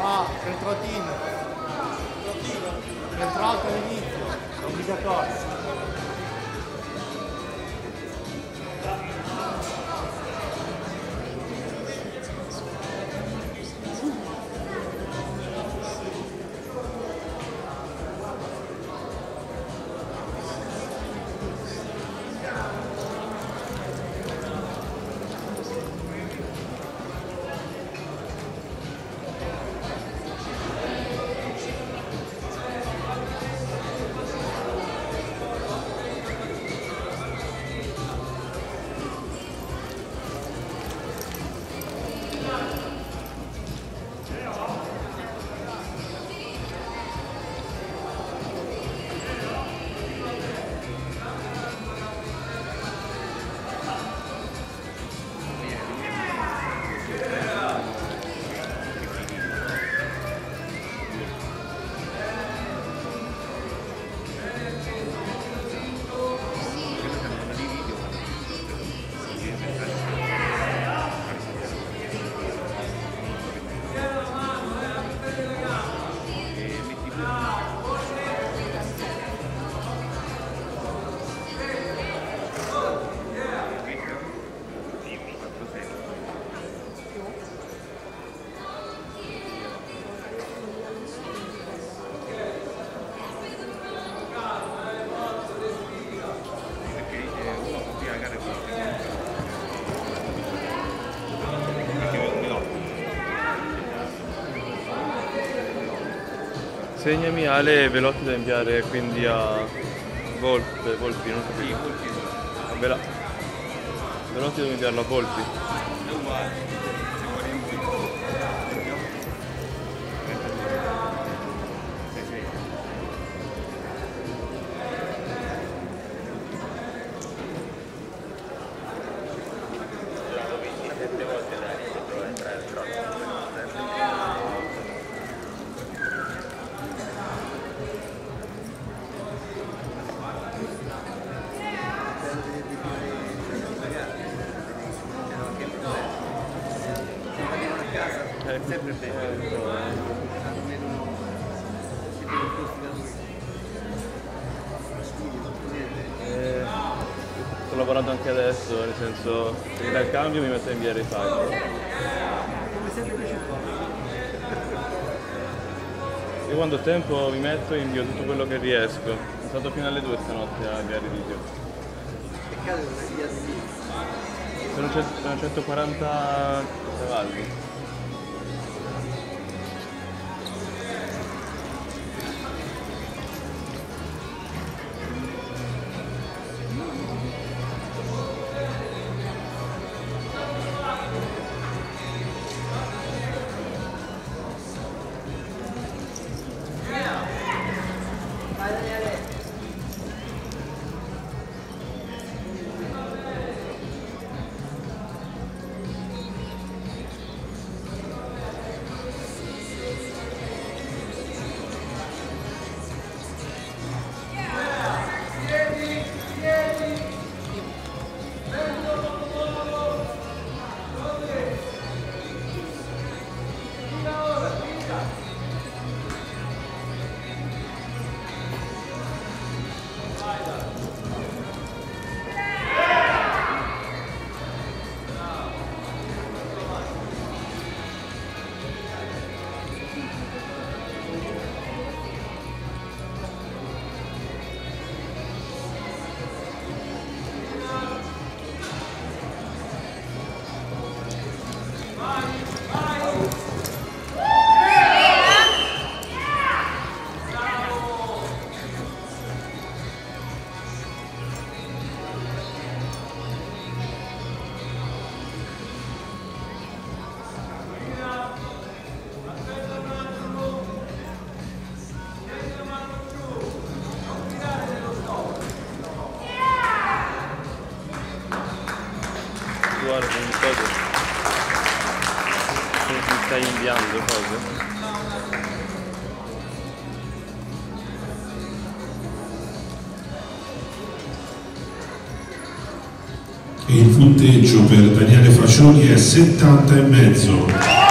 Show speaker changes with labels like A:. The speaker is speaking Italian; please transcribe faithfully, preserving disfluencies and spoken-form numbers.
A: Ah, centrotino. Centro alto all'inizio, obbligatorio.
B: Segnami Ale Velotti da inviare quindi a Volpe, Volpi, non capisco. A Vela... Velotti devo inviarlo a Volpi.
C: Sempre bene.
B: Eh, sto lavorando anche adesso, nel senso, se mi dà il cambio mi metto a inviare i file. Io quando ho tempo mi metto e invio tutto quello che riesco. Sono stato fino alle due stanotte a inviare i video.
C: Peccato non hai inviato
B: Sono, sono centoquaranta cavalli. Guarda un cose che mi stai inviando cose.
D: Il punteggio per Daniele Facioli è settanta e mezzo.